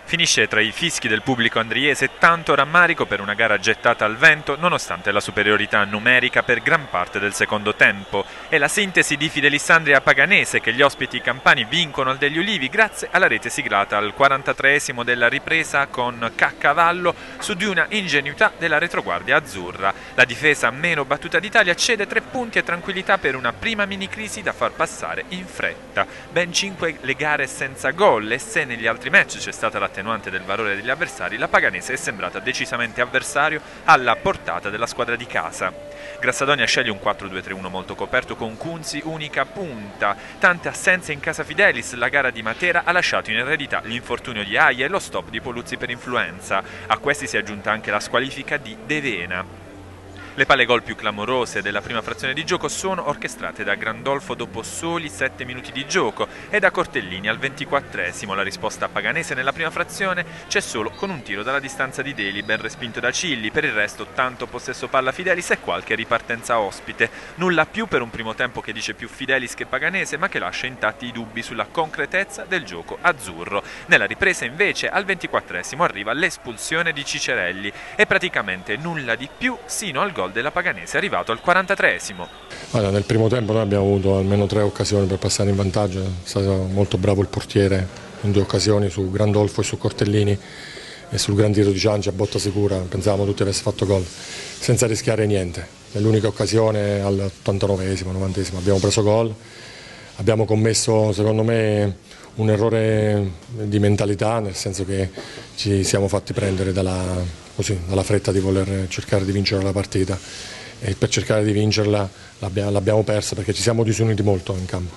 Finisce tra i fischi del pubblico andriese tanto rammarico per una gara gettata al vento nonostante la superiorità numerica per gran parte del secondo tempo. È la sintesi di Fidelissandria Paganese che gli ospiti campani vincono al degli Ulivi grazie alla rete siglata al 43esimo della ripresa con Caccavallo su di una ingenuità della retroguardia azzurra. La difesa meno battuta d'Italia cede 3 punti e tranquillità per una prima mini crisi da far passare in fretta. Ben 5 le gare senza gol e se negli altri match c'è stata l'attenzione del valore degli avversari, la Paganese è sembrata decisamente avversario alla portata della squadra di casa. Grassadonia sceglie un 4-2-3-1 molto coperto con Kunzi unica punta. Tante assenze in casa Fidelis, la gara di Matera ha lasciato in eredità l'infortunio di Aia e lo stop di Poluzzi per influenza. A questi si è aggiunta anche la squalifica di De Vena. Le palle gol più clamorose della prima frazione di gioco sono orchestrate da Grandolfo dopo soli 7 minuti di gioco e da Cortellini al 24esimo. La risposta paganese nella prima frazione c'è solo con un tiro dalla distanza di Deli, ben respinto da Cilli. Per il resto tanto possesso palla Fidelis e qualche ripartenza ospite. Nulla più per un primo tempo che dice più Fidelis che Paganese, ma che lascia intatti i dubbi sulla concretezza del gioco azzurro. Nella ripresa invece al 24esimo arriva l'espulsione di Cicerelli e praticamente nulla di più sino al gol della Paganese arrivato al 43esimo. Allora, nel primo tempo noi abbiamo avuto almeno 3 occasioni per passare in vantaggio, è stato molto bravo il portiere in 2 occasioni su Grandolfo e su Cortellini e sul gran tiro di Cianci a botta sicura, pensavamo tutti avesse fatto gol senza rischiare niente. Nell'unica occasione all'89esimo, 90esimo abbiamo preso gol, abbiamo commesso secondo me un errore di mentalità, nel senso che ci siamo fatti prendere dalla fretta di voler cercare di vincere la partita e per cercare di vincerla l'abbiamo persa perché ci siamo disuniti molto in campo.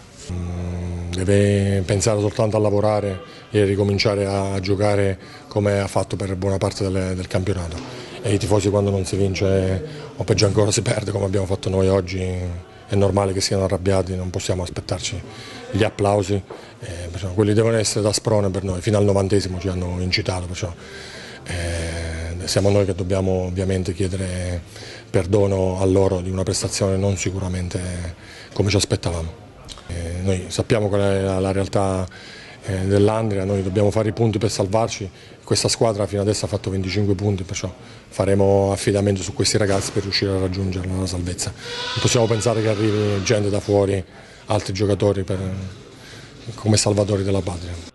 Deve pensare soltanto a lavorare e ricominciare a giocare come ha fatto per buona parte del campionato. E i tifosi quando non si vince o peggio ancora si perde come abbiamo fatto noi oggi è normale che siano arrabbiati, non possiamo aspettarci gli applausi, quelli devono essere da sprone per noi, fino al 90esimo ci hanno incitato, perciò siamo noi che dobbiamo ovviamente chiedere perdono a loro di una prestazione non sicuramente come ci aspettavamo. Noi sappiamo qual è la realtà dell'Andria, noi dobbiamo fare i punti per salvarci, questa squadra fino adesso ha fatto 25 punti, perciò faremo affidamento su questi ragazzi per riuscire a raggiungere la salvezza. Non possiamo pensare che arrivi gente da fuori, altri giocatori come salvatori della patria.